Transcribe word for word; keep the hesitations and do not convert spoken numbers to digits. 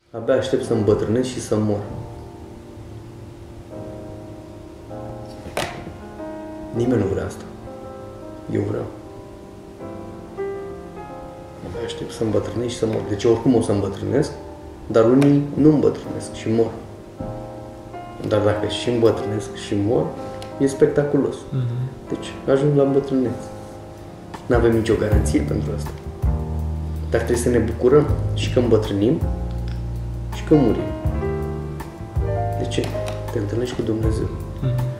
Abia aștept să îmbătrânesc și să mor. Nimeni nu vrea asta. Eu vreau. Abia aștept să îmbătrânesc și să mor. Deci oricum o să îmbătrânesc, dar unii nu îmbătrânesc și mor. Dar dacă și îmbătrânesc și mor, e spectaculos. Mm-hmm. Deci ajung la îmbătrânețe. N-avem nicio garanție pentru asta. Dar trebuie să ne bucurăm și că îmbătrânim și că murim. De ce? Te întâlnești cu Dumnezeu. Mm-hmm.